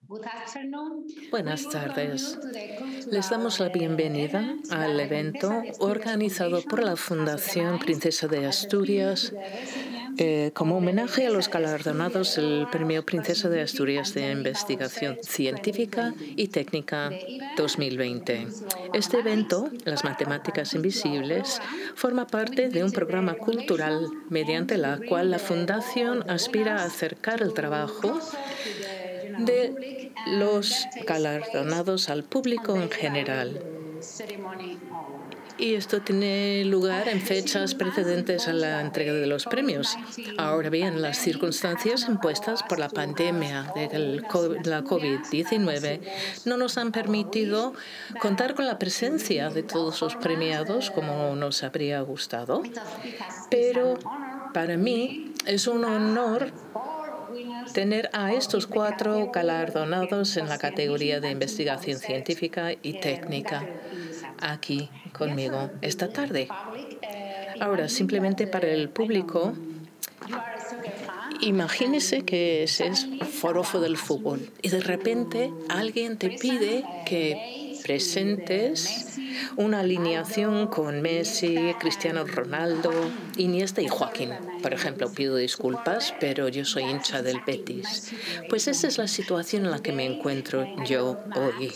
Buenas tardes. Les damos la bienvenida al evento organizado por la Fundación Princesa de Asturias como homenaje a los galardonados del Premio Princesa de Asturias de Investigación Científica y Técnica 2020. Este evento, Las Matemáticas Invisibles, forma parte de un programa cultural mediante la cual la Fundación aspira a acercar el trabajo de los galardonados al público en general. Y esto tiene lugar en fechas precedentes a la entrega de los premios. Ahora bien, las circunstancias impuestas por la pandemia de la COVID-19 no nos han permitido contar con la presencia de todos los premiados como nos habría gustado. Pero para mí es un honor tener a estos 4 galardonados en la categoría de investigación científica y técnica aquí conmigo esta tarde. Ahora, simplemente para el público, imagínese que es forofo del fútbol y de repente alguien te pide que presentes una alineación con Messi, Cristiano Ronaldo, Iniesta y Joaquín. Por ejemplo, pido disculpas, pero yo soy hincha del Betis. Pues esa es la situación en la que me encuentro yo hoy.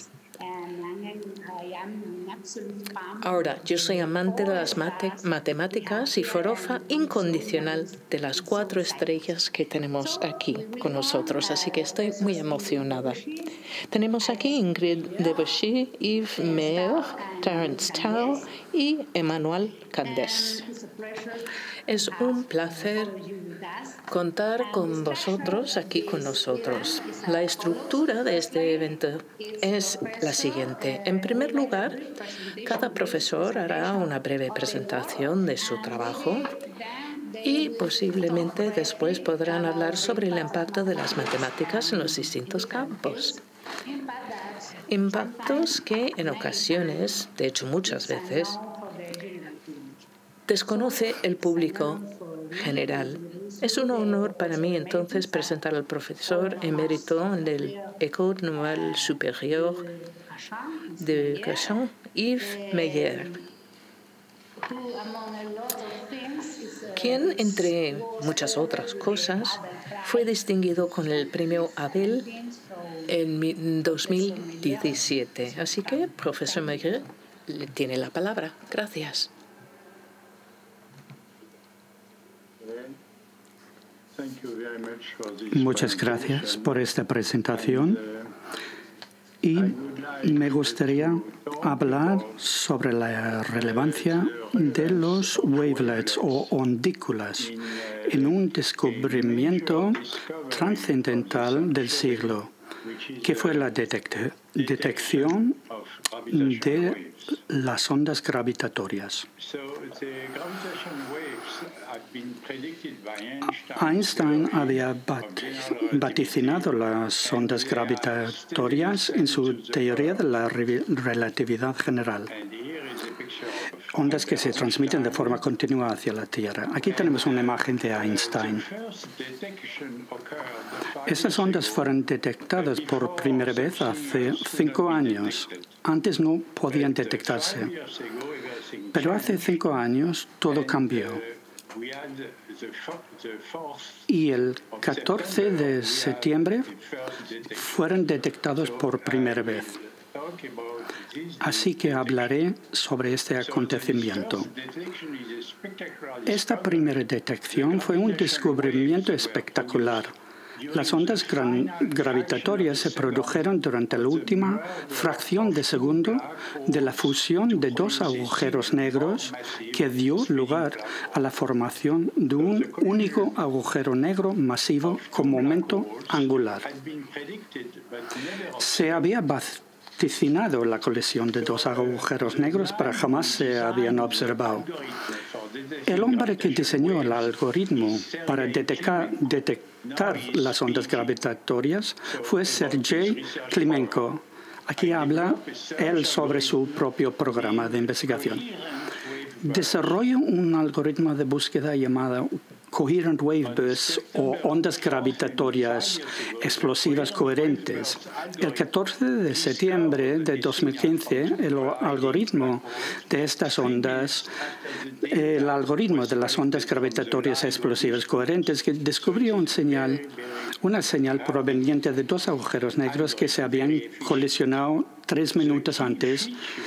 Ahora, yo soy amante de las matemáticas y forofa incondicional de las 4 estrellas que tenemos aquí con nosotros, así que estoy muy emocionada. Tenemos aquí Ingrid Debussy, Yves Meer, Terence Tao y Emmanuel Candés. Es un placer contar con vosotros aquí con nosotros. La estructura de este evento es la siguiente. En primer lugar, cada profesor hará una breve presentación de su trabajo y posiblemente después podrán hablar sobre el impacto de las matemáticas en los distintos campos. Impactos que en ocasiones, de hecho muchas veces, desconoce el público general. Es un honor para mí entonces presentar al profesor emérito del École Normale Supérieure de Cachan, Yves Meyer, quien, entre muchas otras cosas, fue distinguido con el premio Abel en 2017. Así que, profesor Meyer, tiene la palabra. Gracias. Muchas gracias por esta presentación y me gustaría hablar sobre la relevancia de los wavelets o ondículas en un descubrimiento trascendental del siglo, que fue la detección de las ondas gravitatorias. Einstein había vaticinado las ondas gravitatorias en su teoría de la relatividad general, ondas que se transmiten de forma continua hacia la Tierra. Aquí tenemos una imagen de Einstein. Esas ondas fueron detectadas por primera vez hace 5 años. Antes no podían detectarse. Pero hace 5 años todo cambió. Y el 14 de septiembre fueron detectados por primera vez. Así que hablaré sobre este acontecimiento. Esta primera detección fue un descubrimiento espectacular. Las ondas gravitatorias se produjeron durante la última fracción de segundo de la fusión de 2 agujeros negros que dio lugar a la formación de un único agujero negro masivo con momento angular. Se había vaticinado la colisión de 2 agujeros negros, pero jamás se habían observado. El hombre que diseñó el algoritmo para detectar las ondas gravitatorias fue Sergei Klimenko. Aquí habla él sobre su propio programa de investigación. Desarrolló un algoritmo de búsqueda llamado coherent wave bursts o ondas gravitatorias explosivas coherentes. El 14 de septiembre de 2015, el algoritmo de estas ondas, el algoritmo de las ondas gravitatorias explosivas coherentes, que descubrió una señal proveniente de dos agujeros negros que se habían colisionado 3 minutos antes.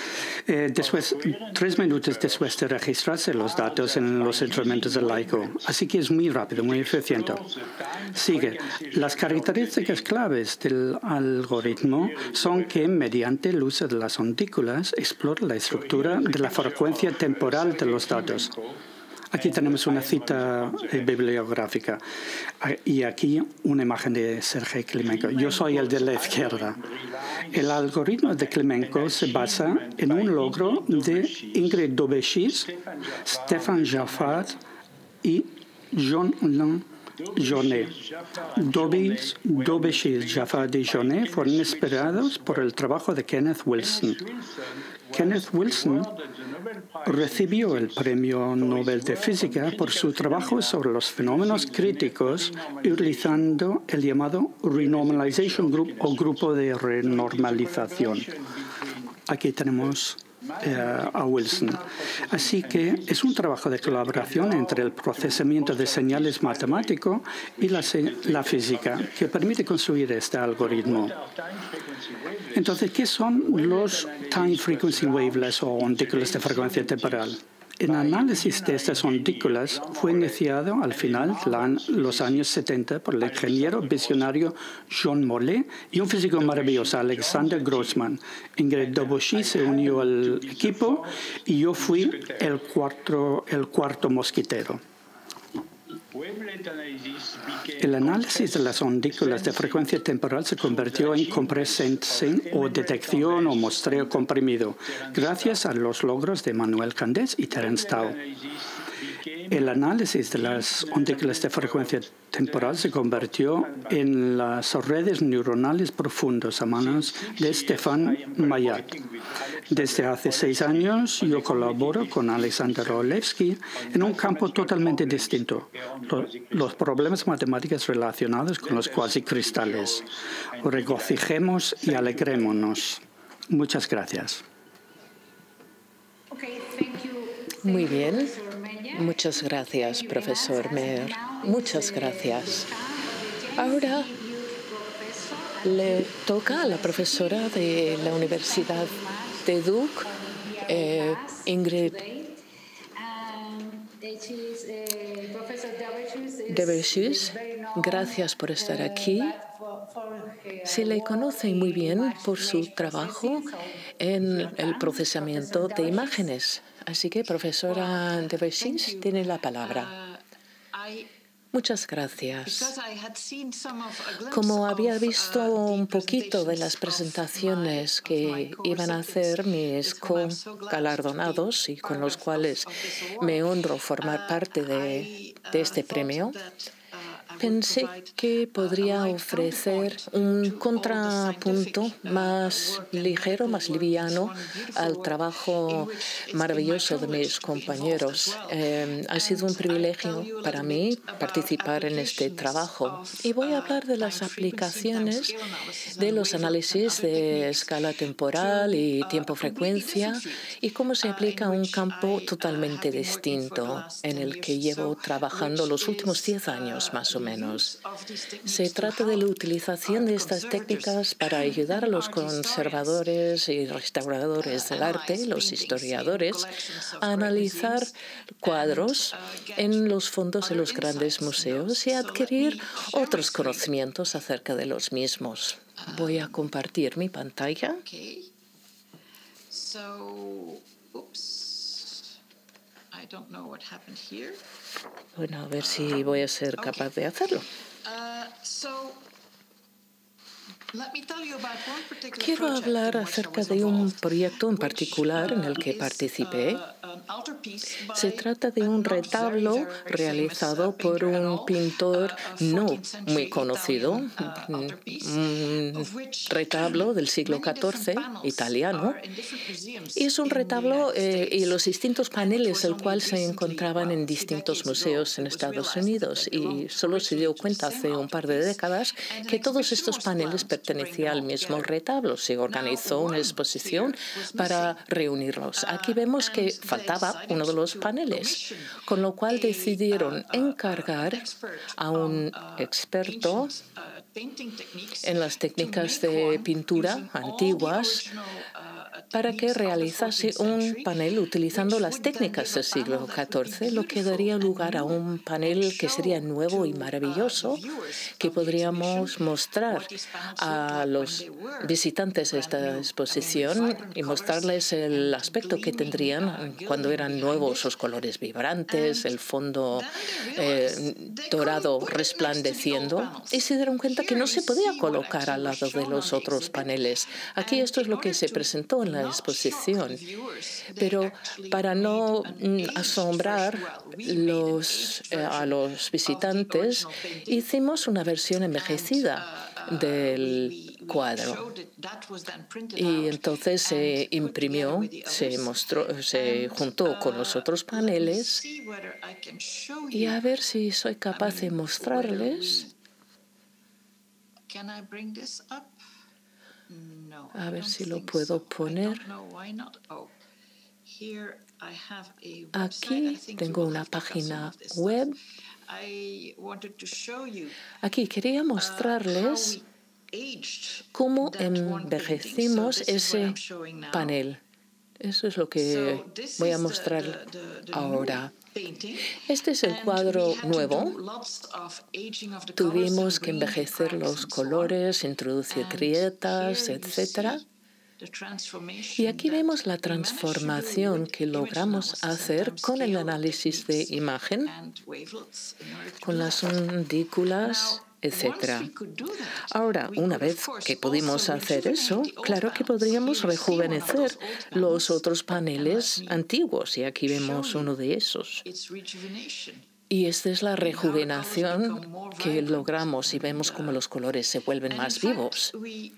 3 minutos después de registrarse los datos en los instrumentos de LIGO. Así que es muy rápido, muy eficiente. Sigue. Las características claves del algoritmo son que, mediante el uso de las ondículas, explora la estructura de la frecuencia temporal de los datos. Aquí tenemos una cita bibliográfica y aquí una imagen de Sergei Klimenko. Yo soy el de la izquierda. El algoritmo de Klimenko se basa en un logro de Ingrid Daubechies, Stefan Jaffat y Jean-Lin Jonet. Daubechies, Jaffat y Jonet fueron inspirados por el trabajo de Kenneth Wilson. Kenneth Wilson recibió el Premio Nobel de Física por su trabajo sobre los fenómenos críticos utilizando el llamado Renormalization Group o grupo de renormalización. Aquí tenemos a Wilson. Así que es un trabajo de colaboración entre el procesamiento de señales matemático y la física que permite construir este algoritmo. Entonces, ¿qué son los Time Frequency Wavelets o ondículas de frecuencia temporal? El análisis de estas ondículas fue iniciado al final de los años 70 por el ingeniero visionario Jean Mollet y un físico maravilloso, Alexander Grossman. Ingrid Daubechies se unió al equipo y yo fui el cuarto mosquitero. El análisis de las ondículas de frecuencia temporal se convirtió en compression sensing o detección o muestreo comprimido, gracias a los logros de Manuel Candés y Terence Tao. El análisis de las ondículas de frecuencia temporal se convirtió en las redes neuronales profundas a manos de Stefan Mayat. Desde hace 6 años yo colaboro con Alexander Olevsky en un campo totalmente distinto, los problemas matemáticos relacionados con los cuasicristales. Regocijemos y alegrémonos. Muchas gracias. Muy bien. Muchas gracias, profesor Meyer. Muchas gracias. Ahora le toca a la profesora de la Universidad de Duke, Ingrid Daubechies. Gracias por estar aquí. Se le conoce muy bien por su trabajo en el procesamiento de imágenes. Así que, profesora Daubechies, tiene la palabra. Muchas gracias. Como había visto un poquito de las presentaciones que iban a hacer mis co-galardonados y con los cuales me honro formar parte de este premio, pensé que podría ofrecer un contrapunto más ligero, más liviano al trabajo maravilloso de mis compañeros. Ha sido un privilegio para mí participar en este trabajo y voy a hablar de las aplicaciones de los análisis de escala temporal y tiempo-frecuencia y cómo se aplica a un campo totalmente distinto en el que llevo trabajando los últimos 10 años más o menos. Se trata de la utilización de estas técnicas para ayudar a los conservadores y restauradores del arte, los historiadores, a analizar cuadros en los fondos de los grandes museos y a adquirir otros conocimientos acerca de los mismos. Voy a compartir mi pantalla. Bueno, a ver si voy a ser capaz de hacerlo. Quiero hablar acerca de un proyecto en particular en el que participé. Se trata de un retablo realizado por un pintor no muy conocido, un retablo del siglo XIV, italiano. Y es un retablo y los distintos paneles, el cual se encontraban en distintos museos en Estados Unidos. Y solo se dio cuenta hace un par de décadas que todos estos paneles pertenecían al mismo retablo. Se organizó una exposición para reunirlos. Aquí vemos que faltaba uno de los paneles, con lo cual decidieron encargar a un experto en las técnicas de pintura antiguas para que realizase un panel utilizando las técnicas del siglo XIV, lo que daría lugar a un panel que sería nuevo y maravilloso, que podríamos mostrar a los visitantes de esta exposición y mostrarles el aspecto que tendrían cuando eran nuevos, los colores vibrantes, el fondo dorado resplandeciendo, y se dieron cuenta que no se podía colocar al lado de los otros paneles. Aquí esto es lo que se presentó en la exposición, pero para no asombrar a los visitantes, hicimos una versión envejecida del cuadro. Y entonces se imprimió, se mostró, se juntó con los otros paneles. Y a ver si soy capaz de mostrarles. A ver si lo puedo poner. Aquí tengo una página web. Aquí quería mostrarles cómo envejecimos ese panel. Eso es lo que voy a mostrar ahora. Este es el cuadro nuevo. Tuvimos que envejecer los colores, introducir grietas, etc. Y aquí vemos la transformación que logramos hacer con el análisis de imagen, con las ondículas, etc. Ahora, una vez que pudimos hacer eso, claro que podríamos rejuvenecer los otros paneles antiguos, y aquí vemos uno de esos. Y esta es la rejuvenación que logramos y vemos cómo los colores se vuelven más vivos.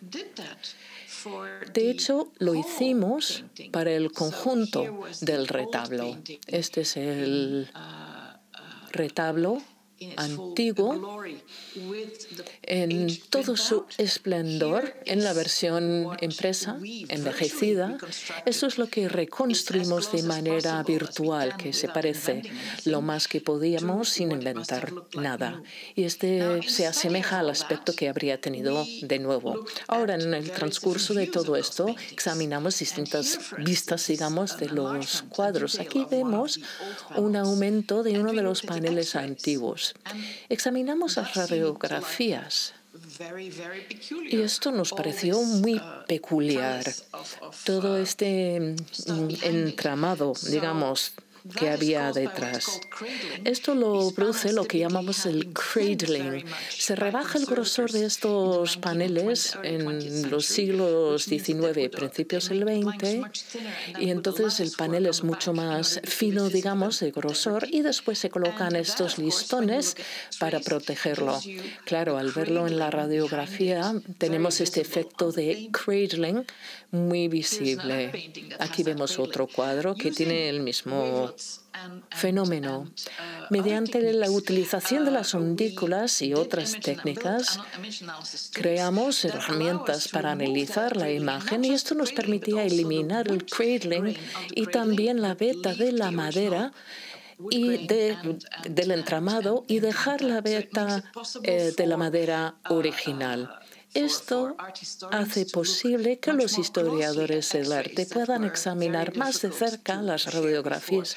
De hecho, lo hicimos para el conjunto del retablo. Este es el retablo antiguo en todo su esplendor en la versión impresa, envejecida. Eso es lo que reconstruimos de manera virtual, que se parece lo más que podíamos sin inventar nada. Y este se asemeja al aspecto que habría tenido de nuevo. Ahora, en el transcurso de todo esto, examinamos distintas vistas, digamos, de los cuadros. Aquí vemos un aumento de uno de los paneles antiguos. Examinamos las radiografías y esto nos pareció muy peculiar. Todo este entramado, digamos, que había detrás. Esto lo produce lo que llamamos el cradling. Se rebaja el grosor de estos paneles en los siglos XIX y principios del XX, y entonces el panel es mucho más fino, digamos, de grosor, y después se colocan estos listones para protegerlo. Claro, al verlo en la radiografía tenemos este efecto de cradling muy visible. Aquí vemos otro cuadro que tiene el mismo fenómeno. Mediante la utilización de las ondículas y otras técnicas, creamos herramientas para analizar la imagen, y esto nos permitía eliminar el cradling y también la veta de la madera y del entramado, y dejar la veta de la madera original. Esto hace posible que los historiadores del arte puedan examinar más de cerca las radiografías,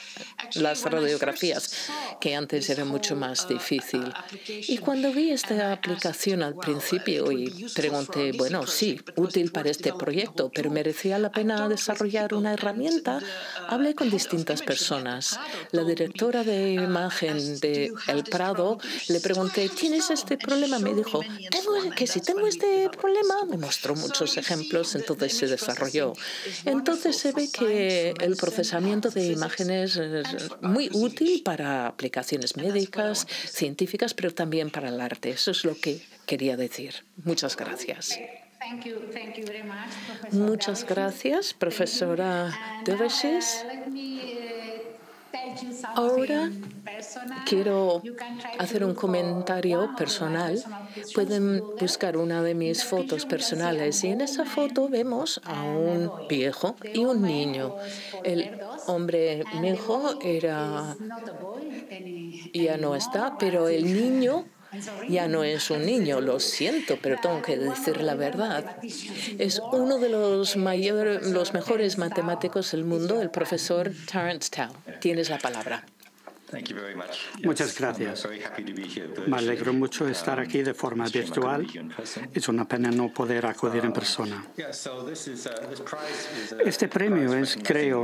que antes era mucho más difícil. Y cuando vi esta aplicación al principio y pregunté, bueno, sí, útil para este proyecto, pero merecía la pena desarrollar una herramienta, hablé con distintas personas. La directora de imagen de El Prado le pregunté, ¿tienes este problema? Me dijo, tengo este este problema me mostró muchos ejemplos, entonces se desarrolló. Entonces se ve que el procesamiento de imágenes es muy útil para aplicaciones médicas, científicas, pero también para el arte. Eso es lo que quería decir. Muchas gracias. Muchas gracias, profesora Devashis. Ahora quiero hacer un comentario personal. Pueden buscar una de mis fotos personales y en esa foto vemos a un viejo y un niño. El hombre viejo ya no está, pero el niño ya no es un niño, lo siento, pero tengo que decir la verdad. Es uno de los mejores matemáticos del mundo, el profesor Terence Tao. Tienes la palabra. Muchas gracias. Me alegro mucho estar aquí de forma virtual. Es una pena no poder acudir en persona. Este premio es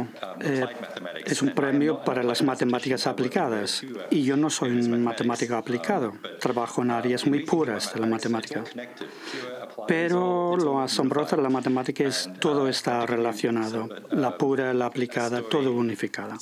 un premio para las matemáticas aplicadas. Y yo no soy un matemático aplicado. Trabajo en áreas muy puras de la matemática. Pero lo asombroso de la matemática es que todo está relacionado. La pura, la aplicada, todo unificada.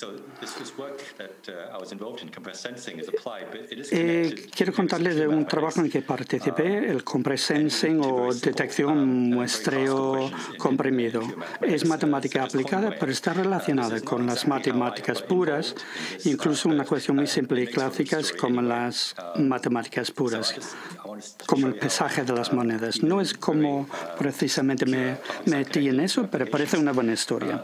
Quiero contarles de un trabajo en que participé, el compress sensing o detección muestreo comprimido. Es matemática aplicada, pero está relacionada con las matemáticas puras, incluso una cuestión muy simple y clásica como las matemáticas puras, como el pesaje de las monedas. No es como precisamente me metí en eso, pero parece una buena historia.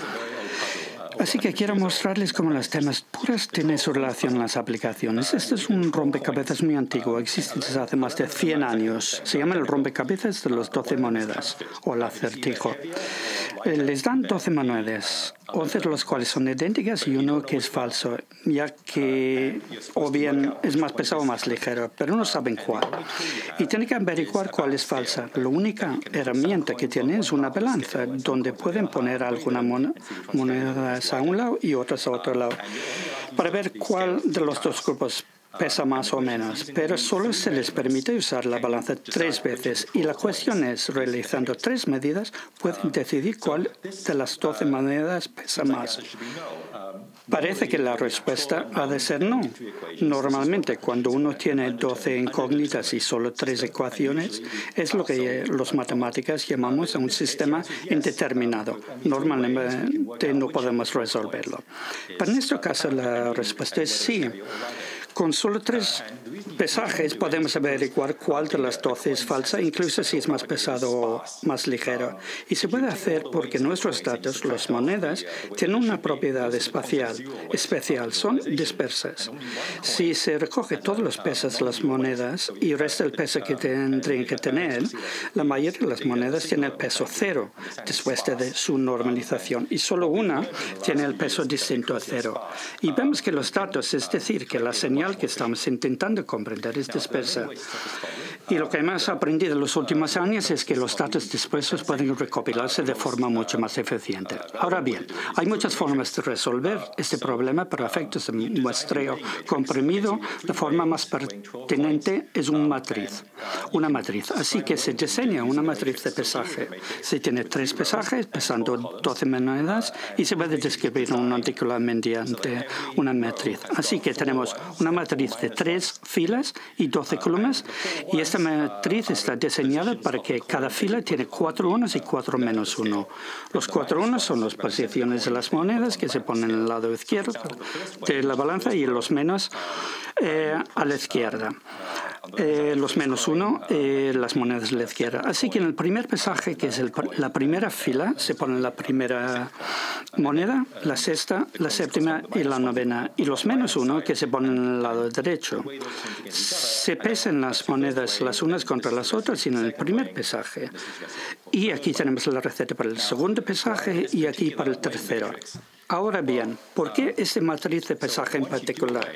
Así que quiero mostrarles cómo los temas puros tienen su relación en las aplicaciones. Este es un rompecabezas muy antiguo, existe desde hace más de 100 años. Se llama el rompecabezas de las 12 monedas, o el acertijo. Les dan 12 monedas, 11 de las cuales son idénticas y uno que es falso, ya que o bien es más pesado o más ligero, pero no saben cuál. Y tienen que averiguar cuál es falsa. La única herramienta que tienen es una balanza, donde pueden poner algunas monedas a un lado y otras a otro lado, para ver cuál de los dos grupos pesa más o menos, pero solo se les permite usar la balanza 3 veces y la cuestión es, realizando 3 medidas, pueden decidir cuál de las 12 monedas pesa más. Parece que la respuesta ha de ser no. Normalmente, cuando uno tiene 12 incógnitas y solo 3 ecuaciones, es lo que los matemáticos llamamos un sistema indeterminado. Normalmente no podemos resolverlo. Pero en este caso la respuesta es sí. Con solo 3 pesajes podemos averiguar cuál de las 12 es falsa, incluso si es más pesado o más ligero. Y se puede hacer porque nuestros datos, las monedas, tienen una propiedad especial, son dispersas. Si se recoge todos los pesos de las monedas y resta el peso que tendrían que tener, la mayoría de las monedas tiene el peso 0 después de su normalización y solo una tiene el peso distinto a 0. Y vemos que los datos, es decir, que la señal que estamos intentando comprender es dispersa. Y lo que hemos aprendido en los últimos años es que los datos dispersos pueden recopilarse de forma mucho más eficiente. Ahora bien, hay muchas formas de resolver este problema para efectos de muestreo comprimido. La forma más pertinente es una matriz. Así que se diseña una matriz de pesaje. Se tiene 3 pesajes pesando 12 monedas y se puede describir un artículo mediante una matriz. Así que tenemos una matriz de 3 filas y 12 columnas y esta matriz está diseñada para que cada fila tiene 4 unos y 4 menos 1. Los 4 unos son las posiciones de las monedas que se ponen al lado izquierdo de la balanza y los menos a la izquierda. Los menos 1, las monedas a la izquierda. Así que en el primer pesaje, que es la primera fila, se pone la primera moneda, la sexta, la séptima y la novena. Y los menos 1, que se ponen al lado derecho. Se pesan las monedas las unas contra las otras en el primer pesaje. Y aquí tenemos la receta para el segundo pesaje y aquí para el tercero. Ahora bien, ¿por qué esta matriz de pesaje en particular?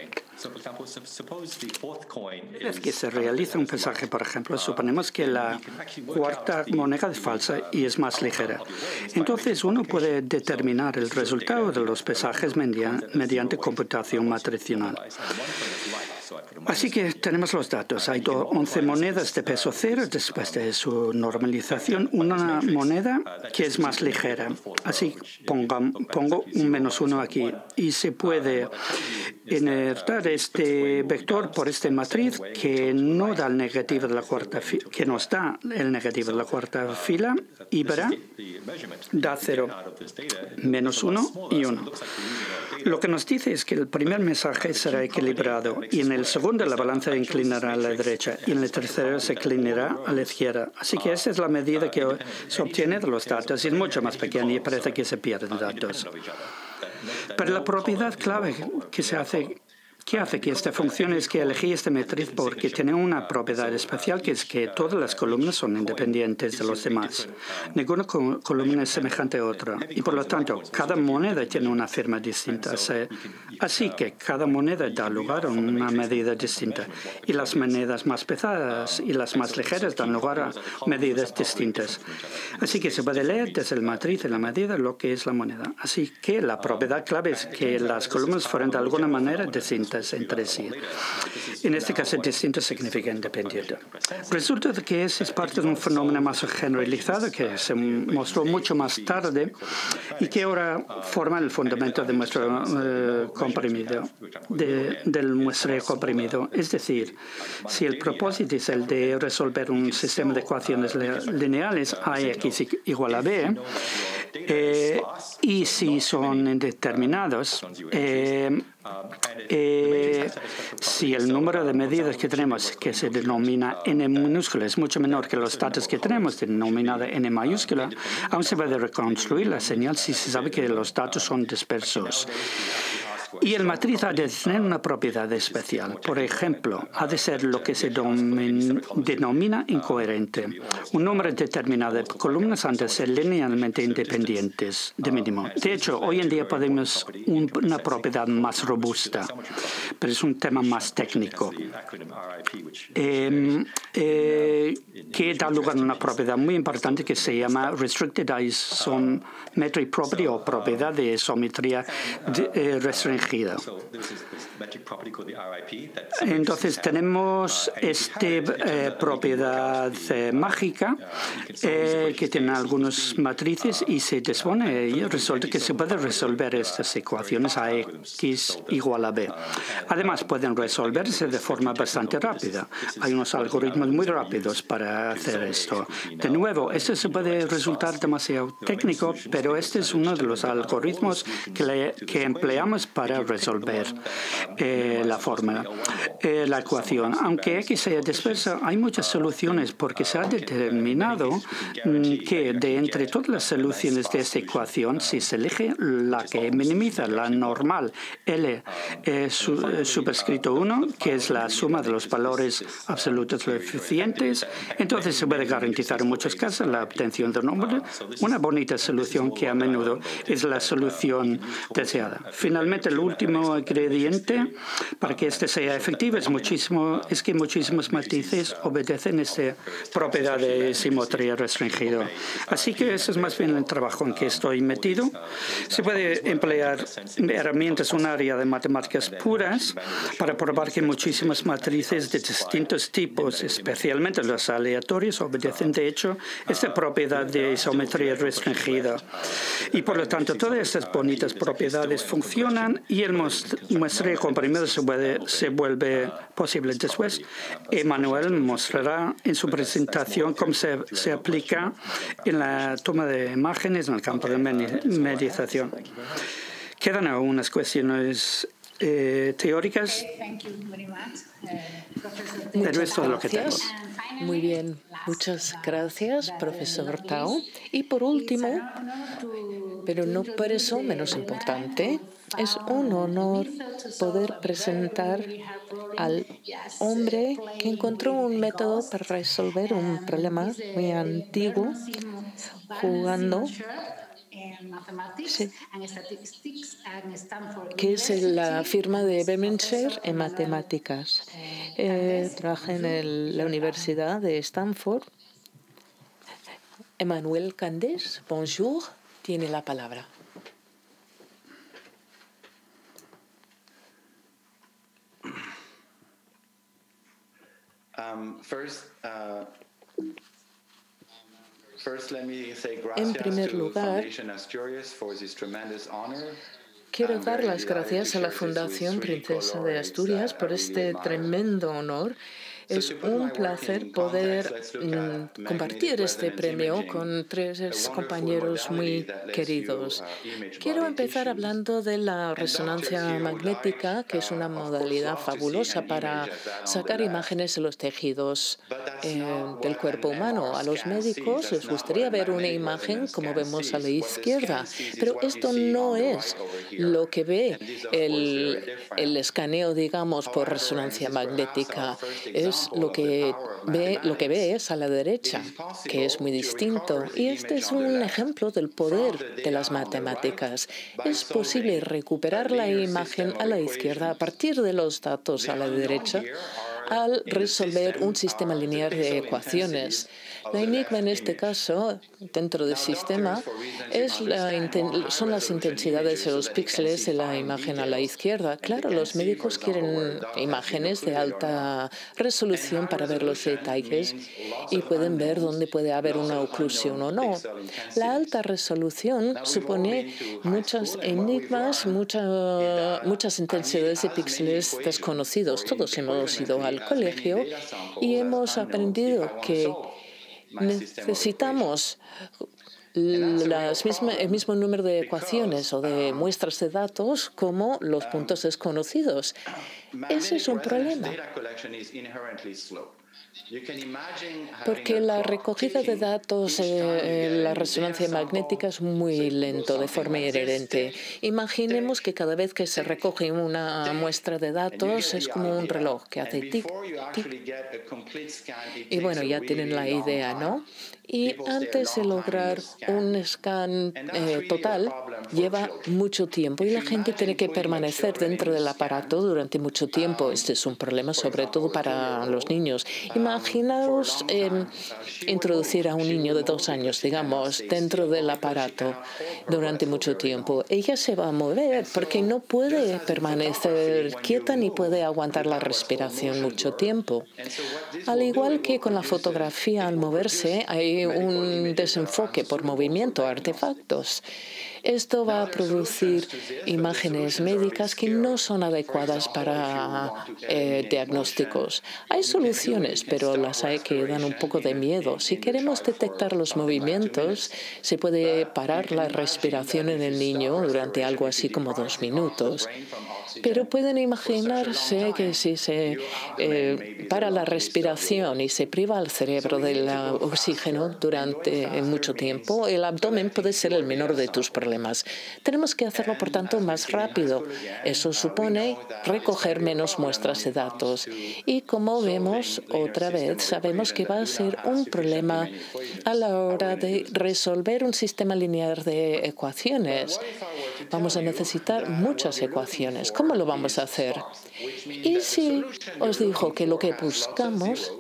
Es que se realiza un pesaje, por ejemplo, suponemos que la cuarta moneda es falsa y es más ligera. Entonces uno puede determinar el resultado de los pesajes mediante computación matricional. Así que tenemos los datos. Hay 11 monedas de peso cero después de su normalización. Una moneda que es más ligera. Así pongo un -1 aquí. Y se puede insertar este vector por esta matriz que no da el negativo de la cuarta que nos da el negativo de la cuarta fila y verá da 0, -1 y 1. Lo que nos dice es que el primer mensaje será equilibrado y en el segundo la balanza inclinará a la derecha y en el tercero se inclinará a la izquierda. Así que esa es la medida que se obtiene de los datos y es mucho más pequeña y parece que se pierden datos. Pero la propiedad clave que hace que esta función es que elegí esta matriz porque tiene una propiedad especial, que es que todas las columnas son independientes de los demás. Ninguna columna es semejante a otra y, por lo tanto, cada moneda tiene una firma distinta. Así que cada moneda da lugar a una medida distinta y las monedas más pesadas y las más ligeras dan lugar a medidas distintas. Así que se puede leer desde la matriz de la medida lo que es la moneda. Así que la propiedad clave es que las columnas fueran de alguna manera distintas entre sí. En este caso, distinto significa independiente. Resulta que ese es parte de un fenómeno más generalizado que se mostró mucho más tarde y que ahora forma el fundamento de nuestro comprimido, del muestreo comprimido. Es decir, si el propósito es el de resolver un sistema de ecuaciones lineales AX igual a B, y si son indeterminados, si el número de medidas que tenemos, que se denomina n minúscula, es mucho menor que los datos que tenemos, denominada n mayúscula, aún se puede reconstruir la señal si se sabe que los datos son dispersos. Y el matriz ha de tener una propiedad especial. Por ejemplo, ha de ser lo que se denomina incoherente. Un número determinado de columnas han de ser linealmente independientes de mínimo. De hecho, hoy en día podemos una propiedad más robusta, pero es un tema más técnico, que da lugar a una propiedad muy importante que se llama Restricted Isometry Property o propiedad de isometría restringida. Entonces tenemos esta propiedad mágica que tiene algunas matrices y se dispone y resulta que se puede resolver estas ecuaciones a X igual a B. Además pueden resolverse de forma bastante rápida. Hay unos algoritmos muy rápidos para hacer esto. De nuevo, esto se puede resultar demasiado técnico, pero este es uno de los algoritmos que empleamos para resolver la fórmula, la ecuación. Aunque X sea dispersa, hay muchas soluciones porque se ha determinado que de entre todas las soluciones de esta ecuación, si se elige la que minimiza la normal L superescrito 1, que es la suma de los valores absolutos eficientes, entonces se puede garantizar en muchos casos la obtención de un número, una bonita solución que a menudo es la solución deseada. Finalmente, el último ingrediente para que este sea efectivo es que muchísimos matices obedecen esta propiedad de simetría restringida. Así que eso es más bien el trabajo en que estoy metido. Se puede emplear herramientas, un área de matemáticas puras, para probar que muchísimas matrices de distintos tipos, especialmente los aleatorios, obedecen de hecho esta propiedad de isometría restringida. Y por lo tanto, todas estas bonitas propiedades funcionan y el muestreo comprimido se vuelve posible. Después, Emmanuel mostrará en su presentación cómo se aplica en la toma de imágenes en el campo de mediación. Quedan algunas cuestiones teóricas, pero esto es lo que tengo. Muy bien, muchas gracias, profesor Tao. Y por último, pero no por eso menos importante, es un honor poder presentar al hombre que encontró un método para resolver un problema muy antiguo jugando, sí, que es la firma de Bemencher en matemáticas. Trabaja en la Universidad de Stanford. Emmanuel Candés, bonjour, tiene la palabra. En primer lugar, quiero dar las gracias a la Fundación Princesa de Asturias por este tremendo honor. Es un placer poder compartir este premio con tres compañeros muy queridos. Quiero empezar hablando de la resonancia magnética, que es una modalidad fabulosa para sacar imágenes de los tejidos del cuerpo humano. A los médicos les gustaría ver una imagen como vemos a la izquierda, pero esto no es lo que ve el escaneo, digamos, por resonancia magnética. Lo que ve es a la derecha, que es muy distinto. Y este es un ejemplo del poder de las matemáticas. Es posible recuperar la imagen a la izquierda a partir de los datos a la derecha al resolver un sistema lineal de ecuaciones. La enigma en este caso, dentro del sistema, son las intensidades de los píxeles de la imagen a la izquierda. Claro, los médicos quieren imágenes de alta resolución para ver los detalles y pueden ver dónde puede haber una oclusión o no. La alta resolución supone muchos enigmas, muchas intensidades de píxeles desconocidos. Todos hemos ido al colegio y hemos aprendido que necesitamos el mismo número de ecuaciones o de muestras de datos como los puntos desconocidos. Ese es un problema, porque la recogida de datos, la resonancia magnética es muy lento de forma inherente. Imaginemos que cada vez que se recoge una muestra de datos es como un reloj que hace tic, tic. Y bueno, ya tienen la idea, ¿no? Y antes de lograr un scan total, lleva mucho tiempo y la gente tiene que permanecer dentro del aparato durante mucho tiempo. Este es un problema sobre todo para los niños. Imaginaos introducir a un niño de 2 años, digamos, dentro del aparato durante mucho tiempo. Ella se va a mover porque no puede permanecer quieta ni puede aguantar la respiración mucho tiempo. Al igual que con la fotografía, al moverse hay un desenfoque por movimiento, artefactos. Esto va a producir imágenes médicas que no son adecuadas para diagnósticos. Hay soluciones, pero las hay que dan un poco de miedo. Si queremos detectar los movimientos, se puede parar la respiración en el niño durante algo así como 2 minutos. Pero pueden imaginarse que si se para la respiración y se priva al cerebro del oxígeno durante mucho tiempo, el abdomen puede ser el menor de tus problemas. Tenemos que hacerlo, por tanto, más rápido. Eso supone recoger menos muestras de datos. Y como vemos, otra vez, sabemos que va a ser un problema a la hora de resolver un sistema lineal de ecuaciones. Vamos a necesitar muchas ecuaciones. ¿Cómo lo vamos a hacer? Y si os digo que lo que buscamos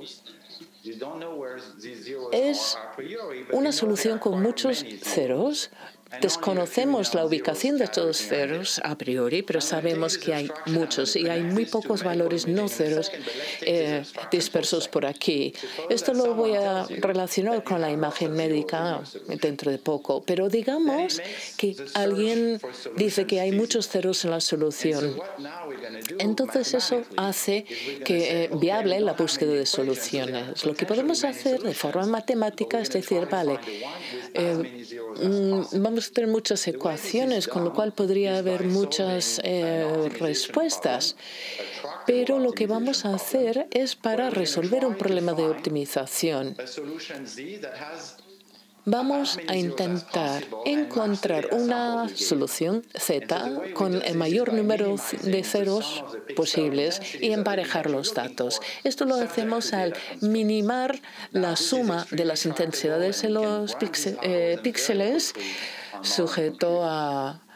es una solución con muchos ceros. Desconocemos la ubicación de estos ceros a priori, pero sabemos que hay muchos y hay muy pocos valores no ceros dispersos por aquí. Esto lo voy a relacionar con la imagen médica dentro de poco, pero digamos que alguien dice que hay muchos ceros en la solución. Entonces eso hace que viable la búsqueda de soluciones. Lo que podemos hacer de forma matemática es decir, vale, vamos a tener muchas ecuaciones, con lo cual podría haber muchas respuestas. Pero lo que vamos a hacer es para resolver un problema de optimización. Vamos a intentar encontrar una solución Z con el mayor número de ceros posibles y emparejar los datos. Esto lo hacemos al minimar la suma de las intensidades de los píxeles sujeto a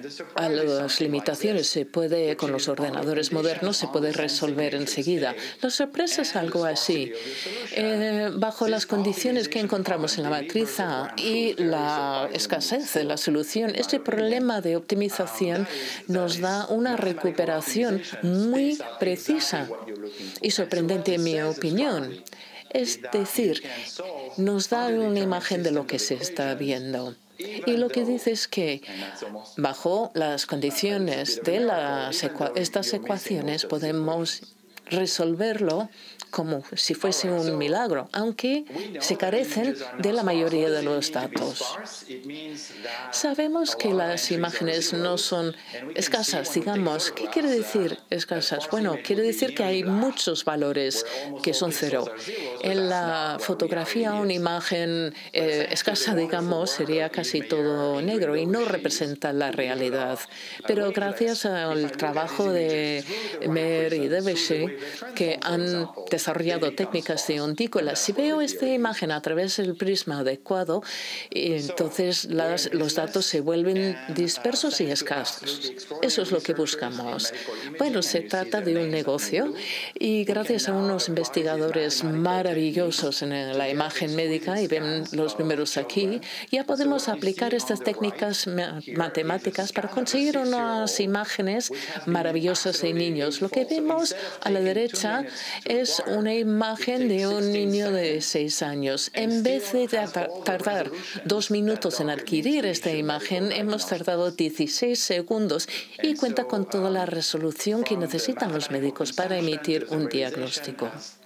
a las limitaciones con los ordenadores modernos se puede resolver enseguida. La sorpresa es algo así. Bajo las condiciones que encontramos en la matriz A y la escasez de la solución, este problema de optimización nos da una recuperación muy precisa y sorprendente en mi opinión. Es decir, nos da una imagen de lo que se está viendo. Y lo que dice es que bajo las condiciones de estas ecuaciones podemos resolverlo como si fuese un milagro, aunque se carecen de la mayoría de los datos. Sabemos que las imágenes no son escasas, digamos. ¿Qué quiere decir escasas? Bueno, quiere decir que hay muchos valores que son cero. En la fotografía, una imagen escasa, digamos, sería casi todo negro y no representa la realidad. Pero gracias al trabajo de Mer y de Bechet, que han desarrollado técnicas de ondículas, si veo esta imagen a través del prisma adecuado, entonces los datos se vuelven dispersos y escasos. Eso es lo que buscamos. Bueno, se trata de un negocio y gracias a unos investigadores maravillosos en la imagen médica, y ven los números aquí, ya podemos aplicar estas técnicas matemáticas para conseguir unas imágenes maravillosas de niños. Lo que vemos a la derecha es una imagen de un niño de 6 años. En vez de tardar 2 minutos en adquirir esta imagen, hemos tardado 16 segundos y cuenta con toda la resolución que necesitan los médicos para emitir un diagnóstico.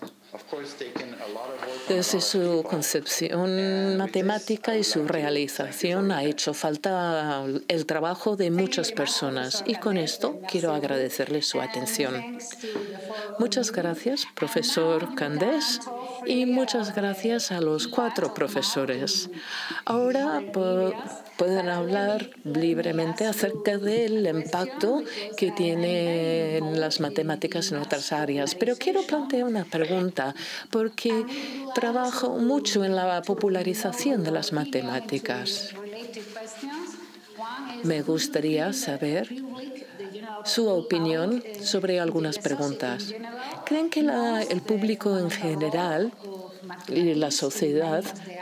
Desde su concepción matemática y su realización ha hecho falta el trabajo de muchas personas y con esto quiero agradecerle su atención. Muchas gracias, profesor Candés, y muchas gracias a los 4 profesores. Ahora pueden hablar libremente acerca del impacto que tienen las matemáticas en otras áreas. Pero quiero plantear una pregunta, porque trabajo mucho en la popularización de las matemáticas. Me gustaría saber su opinión sobre algunas preguntas. ¿Creen que el público en general y la sociedad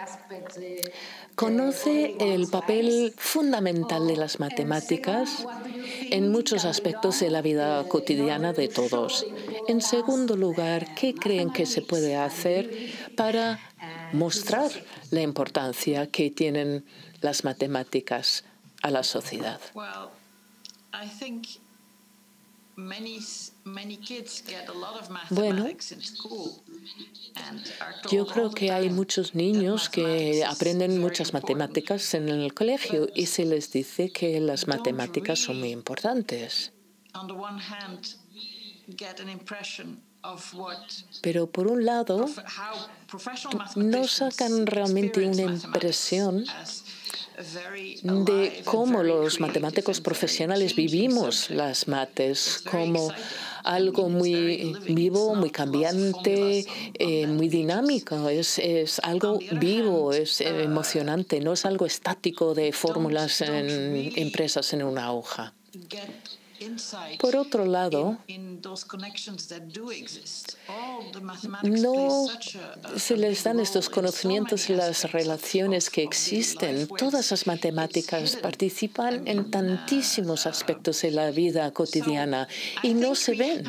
conoce el papel fundamental de las matemáticas en muchos aspectos de la vida cotidiana de todos? En segundo lugar, ¿qué creen que se puede hacer para mostrar la importancia que tienen las matemáticas a la sociedad? Bueno, yo creo que hay muchos niños que aprenden muchas matemáticas en el colegio y se les dice que las matemáticas son muy importantes. Pero por un lado, no sacan realmente una impresión de cómo los matemáticos profesionales vivimos las mates, como algo muy vivo, muy cambiante, muy dinámico. Es algo vivo, es emocionante, no es algo estático de fórmulas impresas en una hoja. Por otro lado, no se les dan estos conocimientos y las relaciones que existen. Todas las matemáticas participan en tantísimos aspectos de la vida cotidiana y no se ven.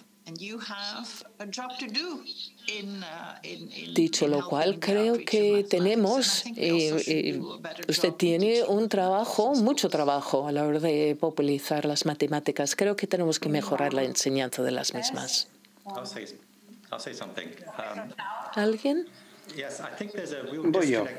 Dicho lo cual, creo que tenemos, usted tiene un trabajo, mucho trabajo a la hora de popularizar las matemáticas. Creo que tenemos que mejorar la enseñanza de las mismas. ¿Alguien? Voy yo.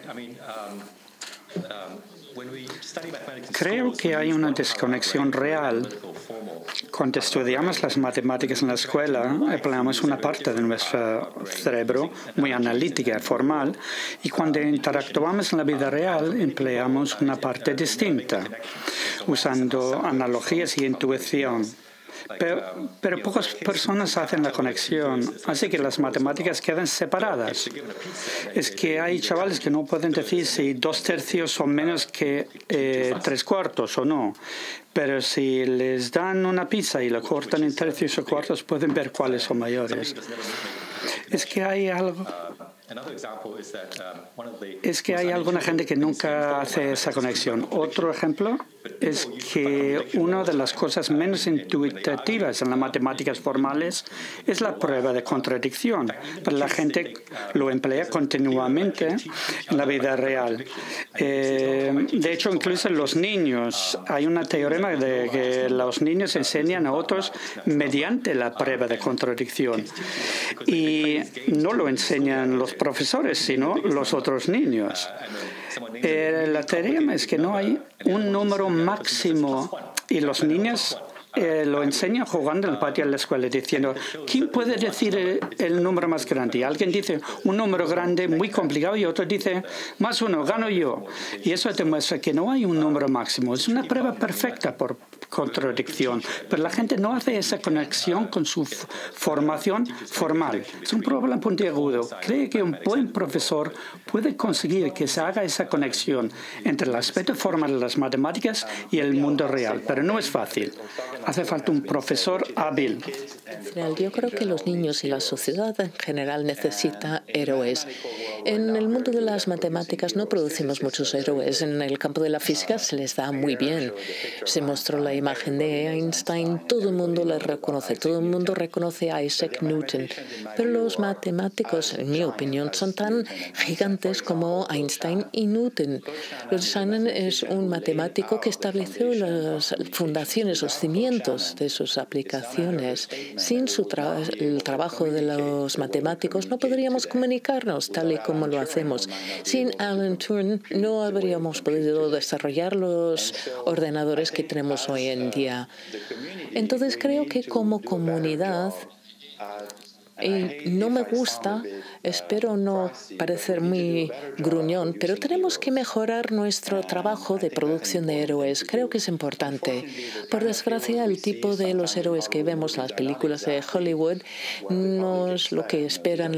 Creo que hay una desconexión real. Cuando estudiamos las matemáticas en la escuela, empleamos una parte de nuestro cerebro muy analítica y formal, y cuando interactuamos en la vida real, empleamos una parte distinta, usando analogías y intuición. pero pocas personas hacen la conexión, así que las matemáticas quedan separadas. Es que hay chavales que no pueden decir si 2/3 son menos que 3/4 o no, pero si les dan una pizza y la cortan en 3 o cuartos, pueden ver cuáles son mayores. Es que hay alguna gente que nunca hace esa conexión. Otro ejemplo es que una de las cosas menos intuitivas en las matemáticas formales es la prueba de contradicción, pero la gente lo emplea continuamente en la vida real. De hecho, incluso en los niños hay un teorema de que los niños enseñan a otros mediante la prueba de contradicción. Y no lo enseñan los profesores, sino los otros niños. La teoría es que no hay un número máximo y los niños lo enseñan jugando en el patio de la escuela, diciendo, ¿quién puede decir el número más grande? Y alguien dice un número grande, muy complicado, y otro dice, +1, gano yo. Y eso demuestra que no hay un número máximo. Es una prueba perfecta por contradicción, pero la gente no hace esa conexión con su formación formal. Es un problema puntiagudo. Cree que un buen profesor puede conseguir que se haga esa conexión entre el aspecto formal de las matemáticas y el mundo real, pero no es fácil. Hace falta un profesor hábil. Yo creo que los niños y la sociedad en general necesitan héroes. En el mundo de las matemáticas no producimos muchos héroes. En el campo de la física se les da muy bien. Se mostró la imagen de Einstein, todo el mundo le reconoce, todo el mundo reconoce a Isaac Newton. Pero los matemáticos, en mi opinión, son tan gigantes como Einstein y Newton. Einstein es un matemático que estableció las fundaciones, los cimientos de sus aplicaciones. Sin el trabajo de los matemáticos no podríamos comunicarnos tal y como lo hacemos. Sin Alan Turing no habríamos podido desarrollar los ordenadores que tenemos hoy en día. Entonces creo que como comunidad, y no me gusta, espero no parecer muy gruñón, pero tenemos que mejorar nuestro trabajo de producción de héroes. Creo que es importante. Por desgracia, el tipo de los héroes que vemos en las películas de Hollywood no es lo que esperan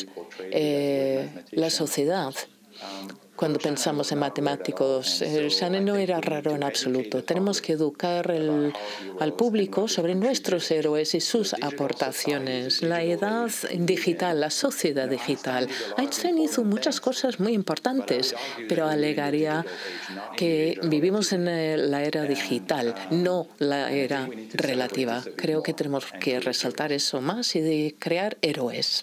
la sociedad. Cuando pensamos en matemáticos, Shannon no era raro en absoluto. Tenemos que educar al público sobre nuestros héroes y sus aportaciones. La edad digital, la sociedad digital. Einstein hizo muchas cosas muy importantes, pero alegaría que vivimos en la era digital, no la era relativa. Creo que tenemos que resaltar eso más y de crear héroes.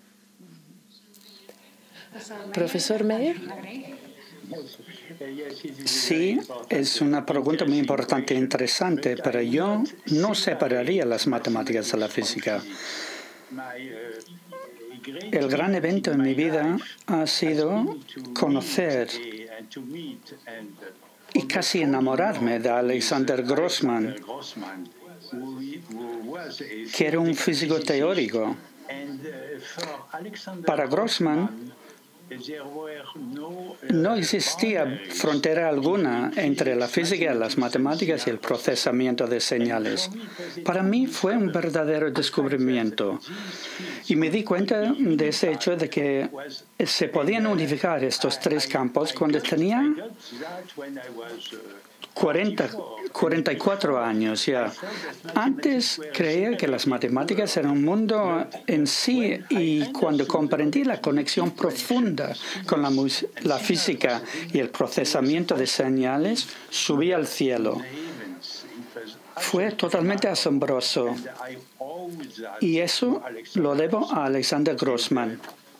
Profesor Meyer. Sí, es una pregunta muy importante e interesante, pero yo no separaría las matemáticas de la física. El gran evento en mi vida ha sido conocer y casi enamorarme de Alexander Grossman, que era un físico teórico. Para Grossman, no existía frontera alguna entre la física, las matemáticas y el procesamiento de señales. Para mí fue un verdadero descubrimiento y me di cuenta de ese hecho de que se podían unificar estos tres campos cuando tenía 44 años ya. Antes creía que las matemáticas eran un mundo en sí y cuando comprendí la conexión profunda con la física y el procesamiento de señales, subí al cielo. Fue totalmente asombroso y eso lo debo a Alexander Grossman.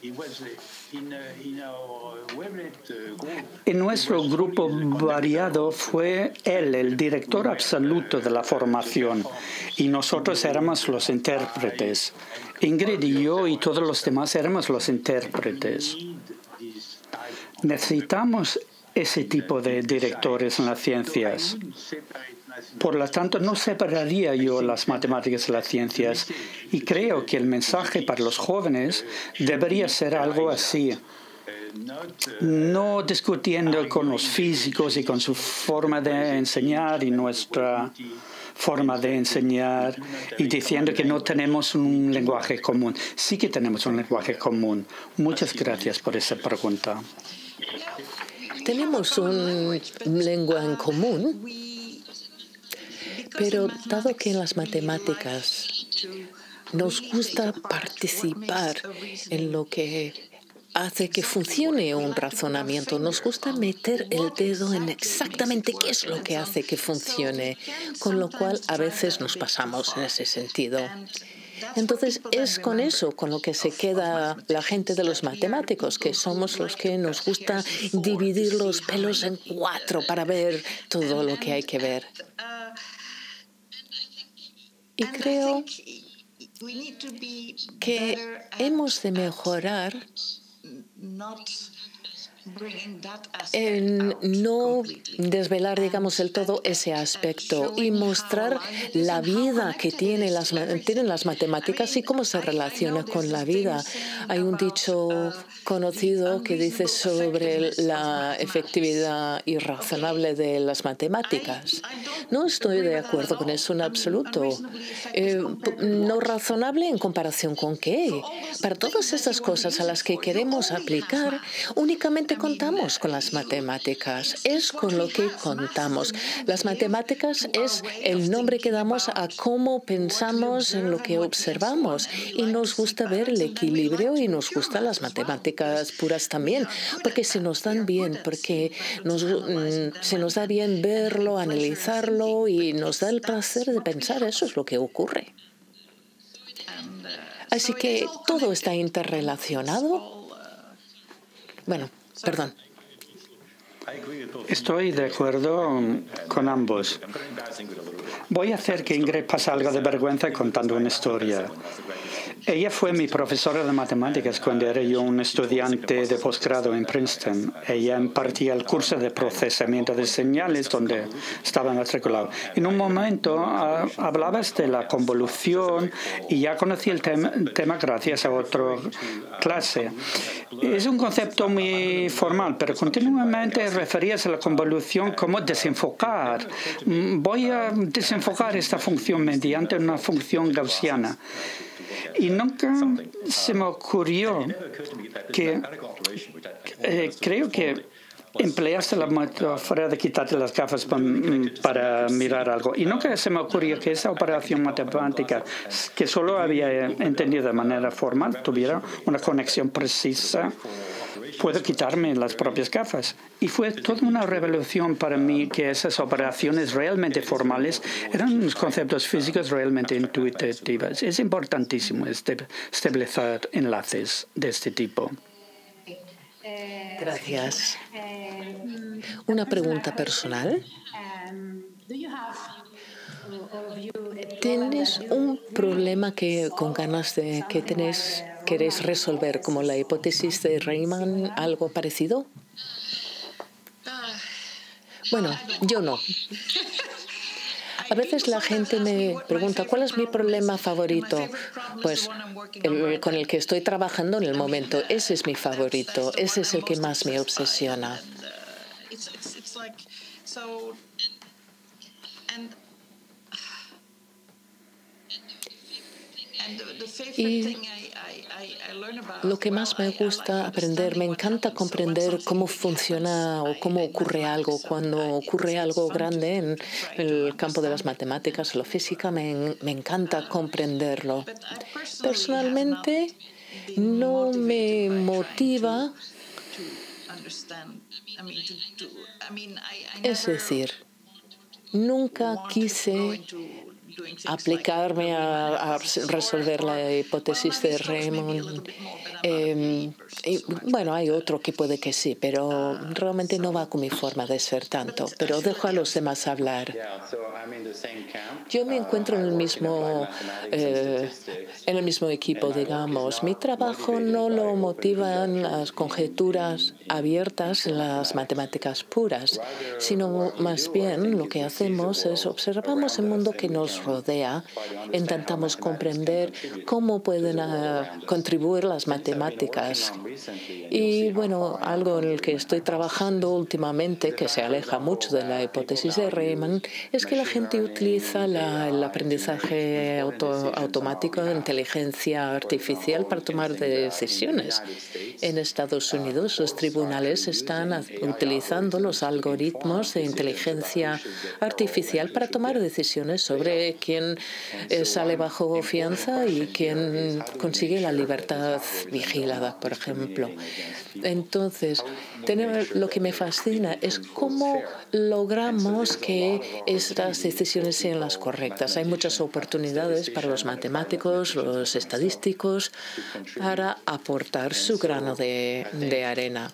En nuestro grupo variado fue él el director absoluto de la formación y nosotros éramos los intérpretes. Ingrid y yo y todos los demás éramos los intérpretes. Necesitamos ese tipo de directores en las ciencias. Por lo tanto, no separaría yo las matemáticas de las ciencias y creo que el mensaje para los jóvenes debería ser algo así. No discutiendo con los físicos y con su forma de enseñar y nuestra forma de enseñar y diciendo que no tenemos un lenguaje común. Sí que tenemos un lenguaje común. Muchas gracias por esa pregunta. Tenemos un lengua en común, pero dado que en las matemáticas nos gusta participar en lo que hace que funcione un razonamiento, nos gusta meter el dedo en exactamente qué es lo que hace que funcione, con lo cual a veces nos pasamos en ese sentido. Entonces, es con eso con lo que se queda la gente de los matemáticos, que somos los que nos gusta dividir los pelos en 4 para ver todo lo que hay que ver. Y creo que hemos de mejorar en no desvelar, digamos, del todo ese aspecto y mostrar la vida que tienen las matemáticas y cómo se relaciona con la vida. Hay un dicho conocido que dice sobre la efectividad irrazonable de las matemáticas. No estoy de acuerdo con eso en absoluto. ¿No razonable en comparación con qué? Para todas estas cosas a las que queremos aplicar, únicamente contamos con las matemáticas. Es con lo que contamos. Las matemáticas es el nombre que damos a cómo pensamos en lo que observamos. Y nos gusta ver el equilibrio y nos gustan las matemáticas puras también, porque se nos dan bien, porque se nos da bien verlo, analizarlo y nos da el placer de pensar. Eso es lo que ocurre. Así que todo está interrelacionado. Bueno, perdón. Estoy de acuerdo con ambos. Voy a hacer que Ingrid pase algo de vergüenza contando una historia. Ella fue mi profesora de matemáticas cuando era yo un estudiante de posgrado en Princeton. Ella impartía el curso de procesamiento de señales donde estaba matriculado. En un momento hablabas de la convolución y ya conocí el tema gracias a otra clase. Es un concepto muy formal, pero continuamente referías a la convolución como desenfocar. Voy a desenfocar esta función mediante una función gaussiana. Y nunca se me ocurrió que creo que empleaste la metáfora de quitarte las gafas para mirar algo. Y nunca se me ocurrió que esa operación matemática, que solo había entendido de manera formal, tuviera una conexión precisa. Puedo quitarme las propias gafas. Y fue toda una revolución para mí que esas operaciones realmente formales eran unos conceptos físicos realmente intuitivos. Es importantísimo establecer enlaces de este tipo. Gracias. Una pregunta personal. ¿Tienes un problema con ganas de que queréis resolver, como la hipótesis de Riemann, algo parecido? Bueno, yo no. A veces la gente me pregunta, ¿cuál es mi problema favorito? Pues con el que estoy trabajando en el momento. Ese es mi favorito. Ese es el que más me obsesiona. Y lo que más me gusta aprender, me encanta comprender cómo funciona o cómo ocurre algo. Cuando ocurre algo grande en el campo de las matemáticas o la física, me encanta comprenderlo. Personalmente, no me motiva, es decir, nunca quise aplicarme a resolver la hipótesis de Riemann. Bueno, hay otro que puede que sí, pero realmente no va con mi forma de ser tanto. Pero dejo a los demás hablar. Yo me encuentro en el mismo equipo, digamos. Mi trabajo no lo motivan las conjeturas abiertas en las matemáticas puras, sino más bien lo que hacemos es observamos el mundo que nos rodea, intentamos comprender cómo pueden contribuir las matemáticas. Y bueno, algo en el que estoy trabajando últimamente, que se aleja mucho de la hipótesis de Riemann, es que la gente utiliza el aprendizaje automático de inteligencia artificial para tomar decisiones. En Estados Unidos, los tribunales están utilizando los algoritmos de inteligencia artificial para tomar decisiones sobre quién sale bajo fianza y quién consigue la libertad vigilada, por ejemplo. Entonces, lo que me fascina es cómo logramos que estas decisiones sean las correctas. Hay muchas oportunidades para los matemáticos, los estadísticos, para aportar su grano de arena.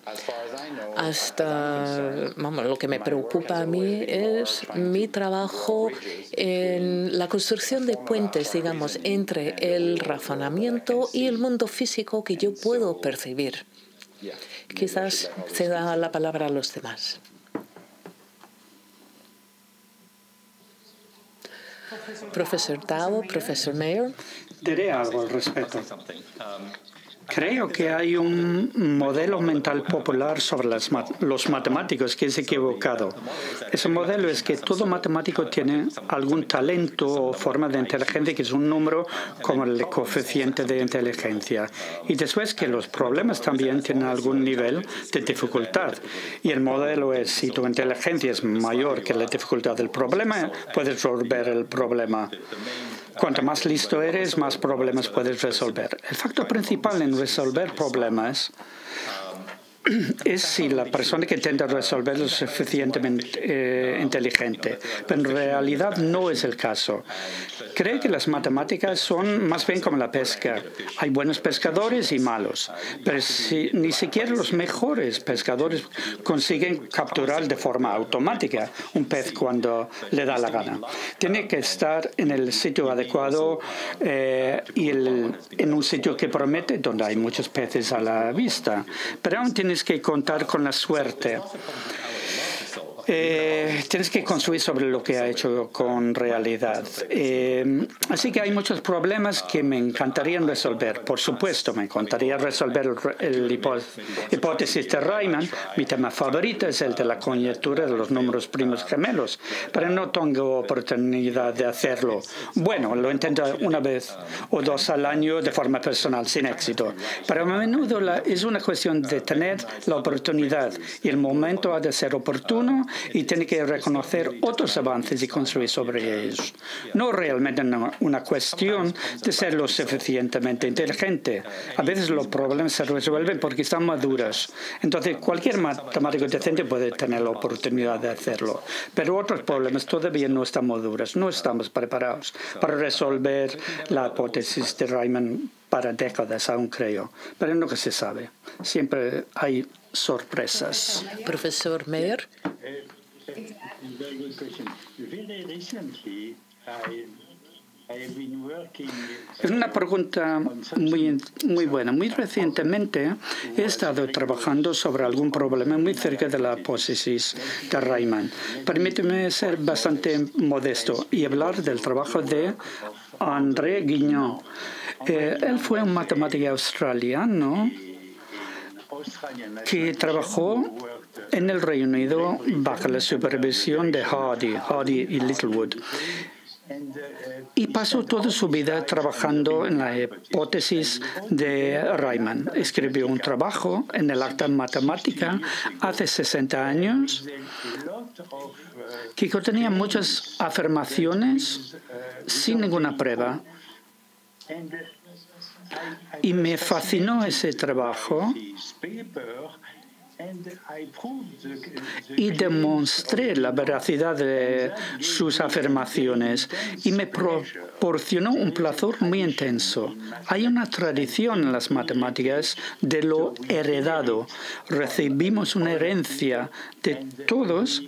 Lo que me preocupa a mí es mi trabajo en la construcción de puentes, digamos, entre el razonamiento y el mundo físico que yo puedo percibir. Quizás se da la palabra a los demás. Profesor Tao, profesor Mayer. Diré algo al respecto. Creo que hay un modelo mental popular sobre los matemáticos que es equivocado. Ese modelo es que todo matemático tiene algún talento o forma de inteligencia que es un número como el coeficiente de inteligencia. Y después que los problemas también tienen algún nivel de dificultad. Y el modelo es, si tu inteligencia es mayor que la dificultad del problema, puedes resolver el problema. Cuanto más listo eres, más problemas puedes resolver. El factor principal en resolver problemas es si la persona que intenta resolverlo es suficientemente inteligente. Pero en realidad no es el caso. Creo que las matemáticas son más bien como la pesca. Hay buenos pescadores y malos. Pero ni siquiera los mejores pescadores consiguen capturar de forma automática un pez cuando le da la gana. Tiene que estar en el sitio adecuado y en un sitio que promete, donde hay muchos peces a la vista. Pero aún tienes que contar con la suerte. Tienes que construir sobre lo que ha hecho con realidad. Así que hay muchos problemas que me encantaría resolver. Por supuesto, me encantaría resolver la hipótesis de Riemann. Mi tema favorito es el de la conjetura de los números primos gemelos, pero no tengo oportunidad de hacerlo. Bueno, lo intento una vez o dos al año de forma personal, sin éxito. Pero a menudo es una cuestión de tener la oportunidad y el momento ha de ser oportuno y tiene que reconocer otros avances y construir sobre ellos. No realmente una cuestión de ser lo suficientemente inteligente. A veces los problemas se resuelven porque están maduros. Entonces, cualquier matemático decente puede tener la oportunidad de hacerlo. Pero otros problemas todavía no están maduros. No estamos preparados para resolver la hipótesis de Riemann para décadas, aún creo. Pero nunca se sabe. Siempre hay sorpresas. Profesor Mayer. Es una pregunta muy buena. Muy recientemente he estado trabajando sobre algún problema muy cerca de la hipótesis de Riemann. Permíteme ser bastante modesto y hablar del trabajo de André Guignon. Él fue un matemático australiano que trabajó en el Reino Unido bajo la supervisión de Hardy y Littlewood. Y pasó toda su vida trabajando en la hipótesis de Riemann. Escribió un trabajo en el Acta Matemática hace 60 años que contenía muchas afirmaciones sin ninguna prueba. Y me fascinó ese trabajo y demostré la veracidad de sus afirmaciones y me proporcionó un placer muy intenso. Hay una tradición en las matemáticas de lo heredado. Recibimos una herencia de todos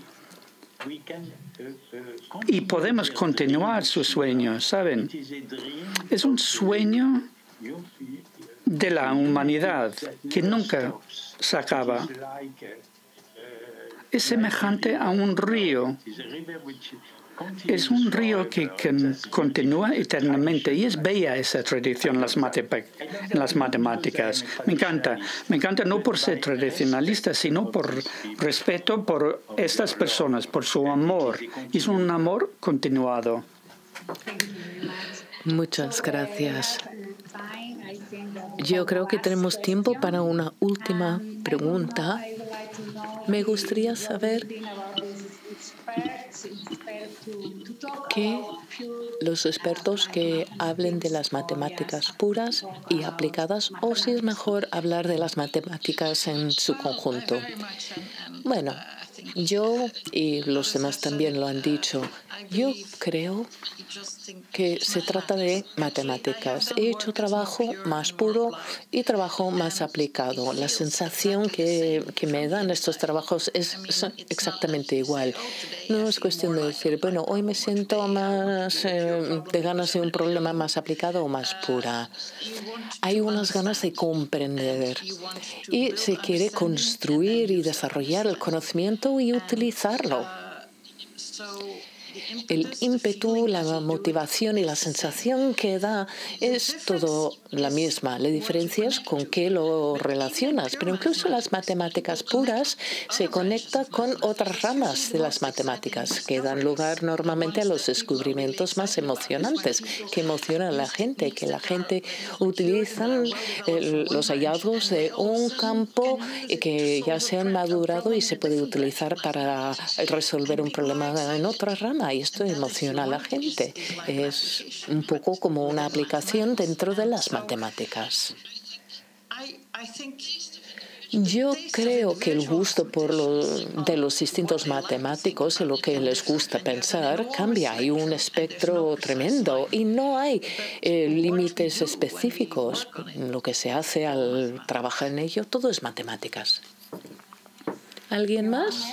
y podemos continuar sus sueños, ¿saben? Es un sueño de la humanidad que nunca se acaba. Es semejante a un río es un río que continúa eternamente y es bella esa tradición en las matemáticas. Me encanta no por ser tradicionalista, sino por respeto por estas personas, por su amor. Y es un amor continuado. Muchas gracias. Yo creo que tenemos tiempo para una última pregunta. Me gustaría saber que los expertos que hablen de las matemáticas puras y aplicadas, o si es mejor hablar de las matemáticas en su conjunto. Bueno, yo y los demás también lo han dicho. Yo creo que se trata de matemáticas. He hecho trabajo más puro y trabajo más aplicado. La sensación que me dan estos trabajos es exactamente igual. No es cuestión de decir, bueno, hoy me siento más de ganas de un problema más aplicado o más pura. Hay unas ganas de comprender y se quiere construir y desarrollar el conocimiento y utilizarlo. El ímpetu, la motivación y la sensación que da es todo la misma. La diferencia es con qué lo relacionas. Pero incluso las matemáticas puras se conectan con otras ramas de las matemáticas que dan lugar normalmente a los descubrimientos más emocionantes, que emocionan a la gente, que la gente utiliza los hallazgos de un campo que ya se han madurado y se puede utilizar para resolver un problema en otra rama. Y esto emociona a la gente. Es un poco como una aplicación dentro de las matemáticas. Yo creo que el gusto de los distintos matemáticos y lo que les gusta pensar cambia. Hay un espectro tremendo y no hay límites específicos. Lo que se hace al trabajar en ello, todo es matemáticas. ¿Alguien más?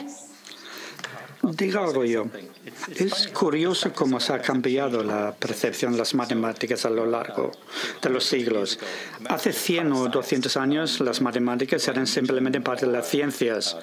Digo algo yo. Es curioso cómo se ha cambiado la percepción de las matemáticas a lo largo de los siglos. Hace 100 o 200 años las matemáticas eran simplemente parte de las ciencias.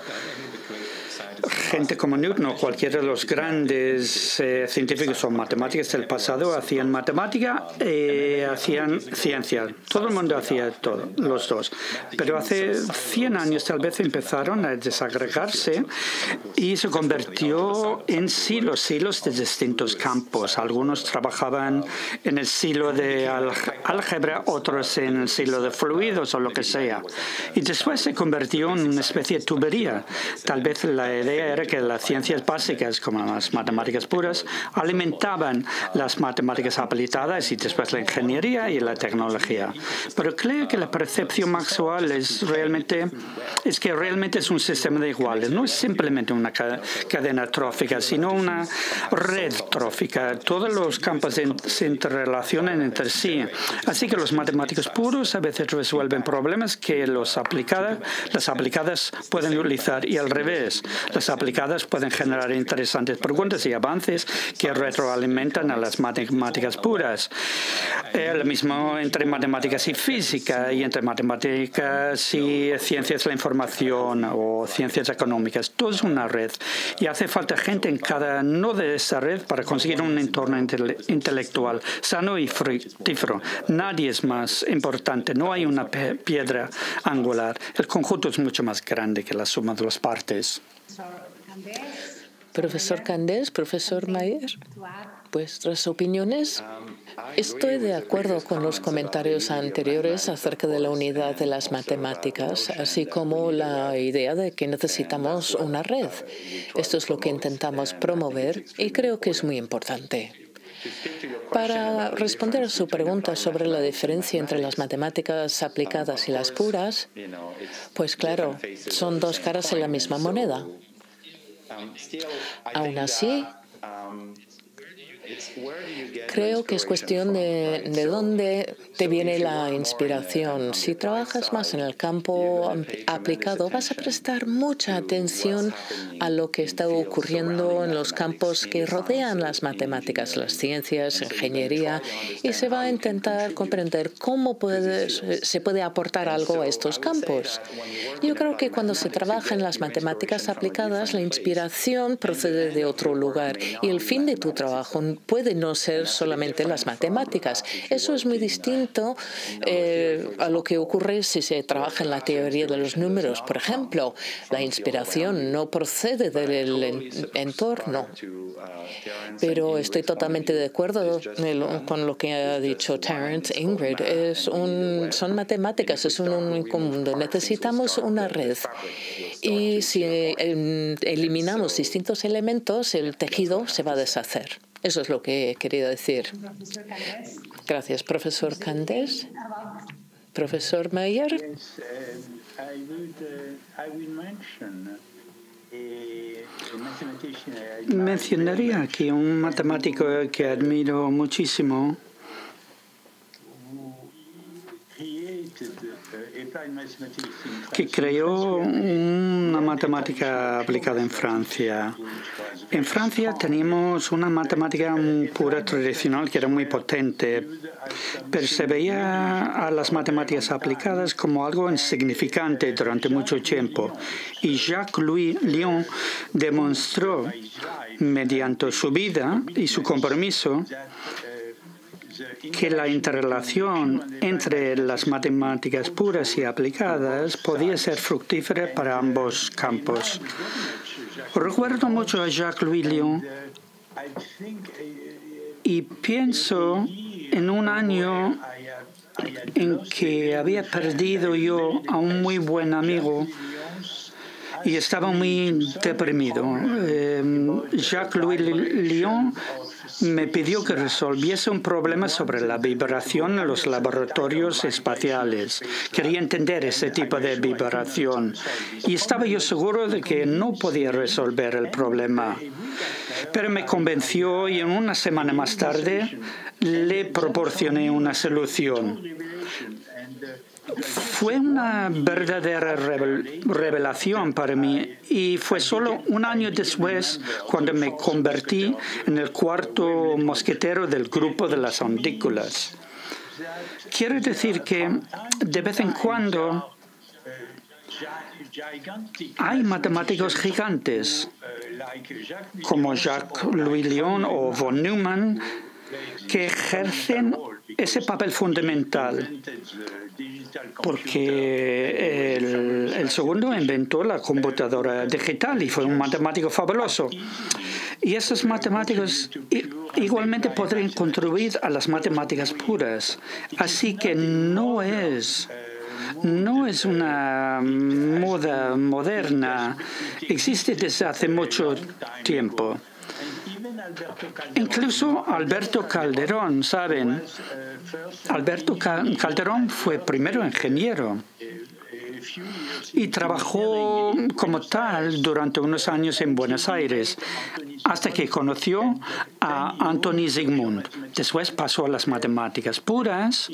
Gente como Newton o cualquiera de los grandes científicos o matemáticos del pasado hacían matemática y hacían ciencia. Todo el mundo hacía todo, los dos. Pero hace 100 años tal vez empezaron a desagregarse y se convirtió en silos de distintos campos. Algunos trabajaban en el silo de álgebra, otros en el silo de fluidos o lo que sea. Y después se convirtió en una especie de tubería. Tal vez la idea era que las ciencias básicas, como las matemáticas puras, alimentaban las matemáticas aplicadas y después la ingeniería y la tecnología. Pero creo que la percepción más actual es que realmente es un sistema de iguales. No es simplemente una cadena trófica, sino una red trófica. Todos los campos se interrelacionan entre sí. Así que los matemáticos puros a veces resuelven problemas que las aplicadas pueden utilizar y al revés. Las aplicadas pueden generar interesantes preguntas y avances que retroalimentan a las matemáticas puras. Lo mismo entre matemáticas y física, y entre matemáticas y ciencias de la información o ciencias económicas. Todo es una red y hace falta gente en cada nodo de esa red para conseguir un entorno intelectual sano y fructífero. Nadie es más importante, no hay una piedra angular. El conjunto es mucho más grande que la suma de las partes. Profesor Candés, profesor Mayer, ¿vuestras opiniones? Estoy de acuerdo con los comentarios anteriores acerca de la unidad de las matemáticas, así como la idea de que necesitamos una red. Esto es lo que intentamos promover y creo que es muy importante. Para responder a su pregunta sobre la diferencia entre las matemáticas aplicadas y las puras, pues claro, son dos caras de la misma moneda. Aún así, Creo que es cuestión de dónde te viene la inspiración. Si trabajas más en el campo aplicado, vas a prestar mucha atención a lo que está ocurriendo en los campos que rodean las matemáticas, las ciencias, ingeniería, y se va a intentar comprender cómo se puede aportar algo a estos campos. Yo creo que cuando se trabaja en las matemáticas aplicadas, la inspiración procede de otro lugar y el fin de tu trabajo puede no ser solamente las matemáticas. Eso es muy distinto a lo que ocurre si se trabaja en la teoría de los números. Por ejemplo, la inspiración no procede del entorno. Pero estoy totalmente de acuerdo con lo que ha dicho Terence, Ingrid. Son matemáticas, es un único mundo. Necesitamos una red. Y si eliminamos distintos elementos, el tejido se va a deshacer. Eso es lo que he querido decir. Gracias, profesor Candés. Profesor Meyer. Mencionaría aquí un matemático que admiro muchísimo, que creó una matemática aplicada en Francia. En Francia teníamos una matemática pura tradicional que era muy potente, pero se veía a las matemáticas aplicadas como algo insignificante durante mucho tiempo. Y Jacques-Louis Lion demostró, mediante su vida y su compromiso, que la interrelación entre las matemáticas puras y aplicadas podía ser fructífera para ambos campos. Recuerdo mucho a Jacques-Louis Lion y pienso en un año en que había perdido yo a un muy buen amigo y estaba muy deprimido. Jacques-Louis Lion me pidió que resolviese un problema sobre la vibración en los laboratorios espaciales. Quería entender ese tipo de vibración y estaba yo seguro de que no podía resolver el problema. Pero me convenció y una semana más tarde le proporcioné una solución. Fue una verdadera revelación para mí y fue solo un año después cuando me convertí en el cuarto mosquetero del grupo de las ondículas. Quiero decir que de vez en cuando hay matemáticos gigantes como Jacques-Louis Lion o von Neumann que ejercen ese papel fundamental, porque el segundo inventó la computadora digital y fue un matemático fabuloso. Y esos matemáticos igualmente podrían contribuir a las matemáticas puras. Así que no es una moda moderna, existe desde hace mucho tiempo. Incluso Alberto Calderón, ¿saben? Alberto Calderón fue primero ingeniero y trabajó como tal durante unos años en Buenos Aires, hasta que conoció a Anthony Zygmunt. Después pasó a las matemáticas puras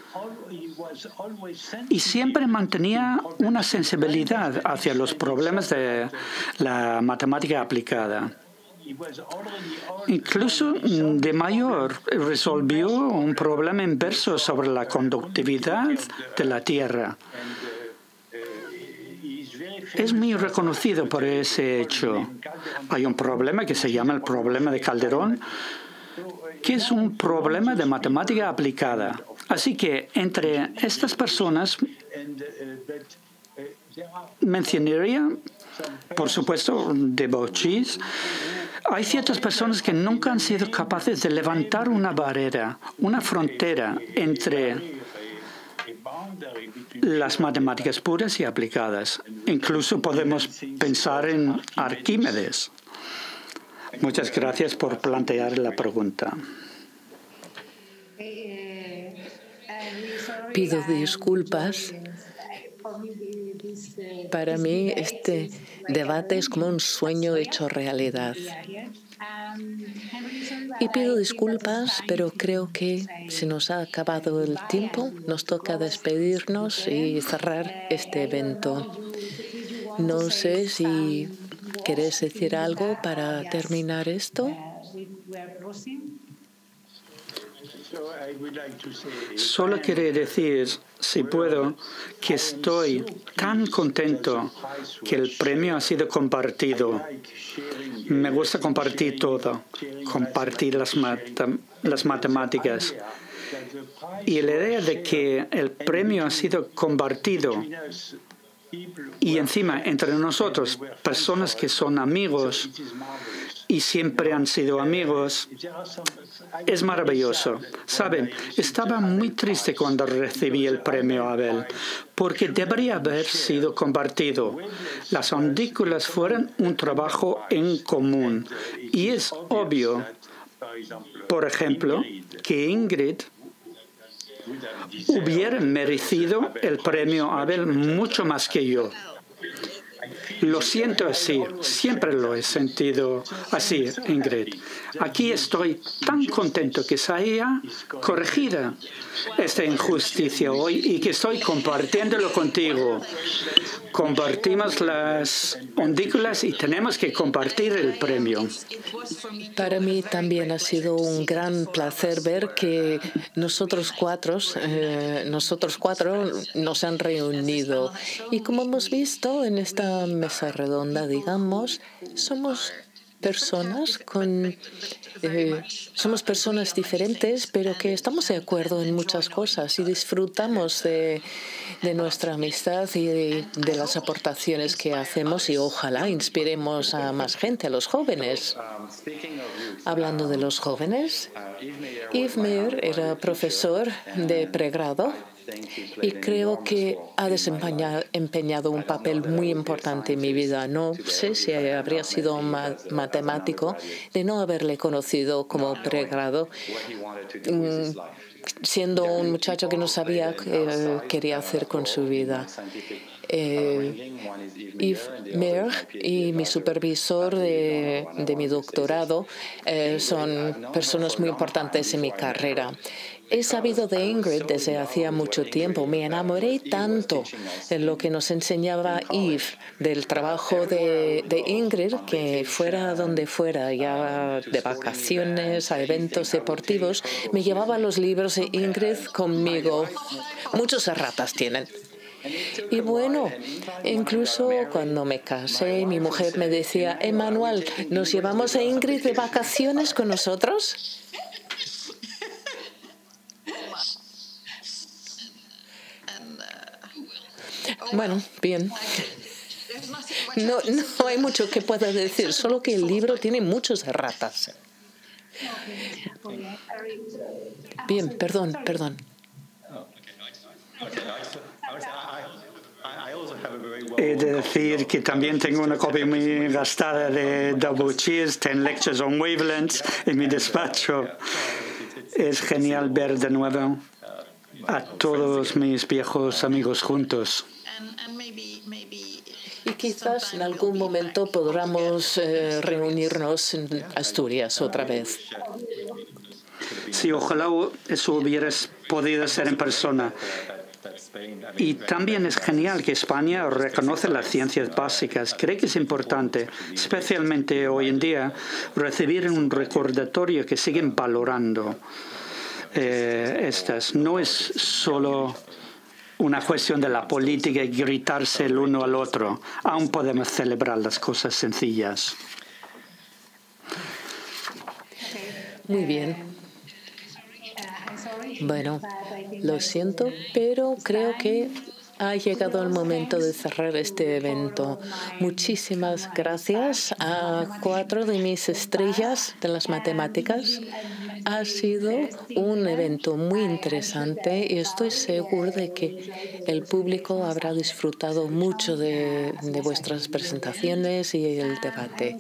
y siempre mantenía una sensibilidad hacia los problemas de la matemática aplicada. Incluso de mayor resolvió un problema inverso sobre la conductividad de la Tierra. Es muy reconocido por ese hecho. Hay un problema que se llama el problema de Calderón, que es un problema de matemática aplicada. Así que entre estas personas mencionaría, por supuesto, Debauchees. Hay ciertas personas que nunca han sido capaces de levantar una barrera, una frontera entre las matemáticas puras y aplicadas. Incluso podemos pensar en Arquímedes. Muchas gracias por plantear la pregunta. Pido disculpas. Para mí este debate es como un sueño hecho realidad. Y pido disculpas, pero creo que se nos ha acabado el tiempo. Nos toca despedirnos y cerrar este evento. No sé si quieres decir algo para terminar esto. Solo quería decir, si puedo, que estoy tan contento que el premio ha sido compartido. Me gusta compartir todo, compartir las matemáticas. Y la idea de que el premio ha sido compartido y encima entre nosotros, personas que son amigos y siempre han sido amigos, es maravilloso. Saben, estaba muy triste cuando recibí el premio Abel, porque debería haber sido compartido. Las aurículas fueron un trabajo en común. Y es obvio, por ejemplo, que Ingrid hubiera merecido el premio Abel mucho más que yo. Lo siento así, siempre lo he sentido así, Ingrid. Aquí estoy tan contento que se haya corregido esta injusticia hoy y que estoy compartiéndolo contigo. Compartimos las aurículas y tenemos que compartir el premio. Para mí también ha sido un gran placer ver que nosotros cuatro nos han reunido. Y como hemos visto en esta mesa redonda, digamos, somos personas diferentes, pero que estamos de acuerdo en muchas cosas y disfrutamos de nuestra amistad y de las aportaciones que hacemos y ojalá inspiremos a más gente, a los jóvenes. Hablando de los jóvenes, Yves Meyer era profesor de pregrado y creo que ha desempeñado un papel muy importante en mi vida. No sé si habría sido matemático de no haberle conocido como pregrado, siendo un muchacho que no sabía qué quería hacer con su vida. Yves Meyer y mi supervisor de mi doctorado son personas muy importantes en mi carrera. He sabido de Ingrid desde hacía mucho tiempo. Me enamoré tanto de lo que nos enseñaba Yves, del trabajo de Ingrid, que fuera donde fuera, ya de vacaciones, a eventos deportivos, me llevaba los libros de Ingrid conmigo. Muchos erratas tienen. Y bueno, incluso cuando me casé, mi mujer me decía, Emmanuel, ¿nos llevamos a Ingrid de vacaciones con nosotros? Bueno, bien. No hay mucho que pueda decir, solo que el libro tiene muchas erratas. Bien, perdón. He de decir que también tengo una copia muy gastada de Double Cheers, 10 Lectures on Wavelengths en mi despacho. Es genial ver de nuevo a todos mis viejos amigos juntos. Y quizás en algún momento podamos reunirnos en Asturias otra vez. Sí, ojalá eso hubiera podido ser en persona. Y también es genial que España reconoce las ciencias básicas. Creo que es importante, especialmente hoy en día, recibir un recordatorio que siguen valorando estas. No es solo una cuestión de la política y gritarse el uno al otro. Aún podemos celebrar las cosas sencillas. Muy bien. Bueno, lo siento, pero creo que ha llegado el momento de cerrar este evento. Muchísimas gracias a 4 de mis estrellas de las matemáticas. Ha sido un evento muy interesante y estoy seguro de que el público habrá disfrutado mucho de vuestras presentaciones y el debate.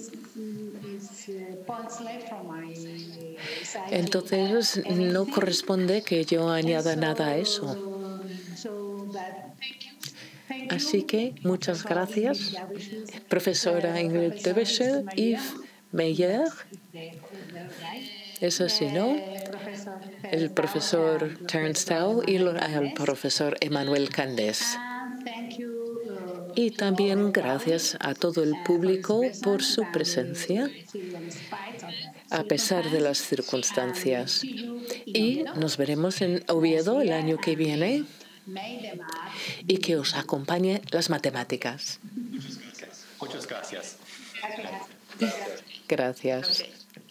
Entonces, no corresponde que yo añada nada a eso. Así que, muchas gracias, profesora Ingrid Devescher, Yves Meyer. Es así, ¿no? El profesor Terence Tao y el profesor Emmanuel Candés. Y también gracias a todo el público por su presencia, a pesar de las circunstancias. Y nos veremos en Oviedo el año que viene y que os acompañe las matemáticas. Muchas gracias. Gracias.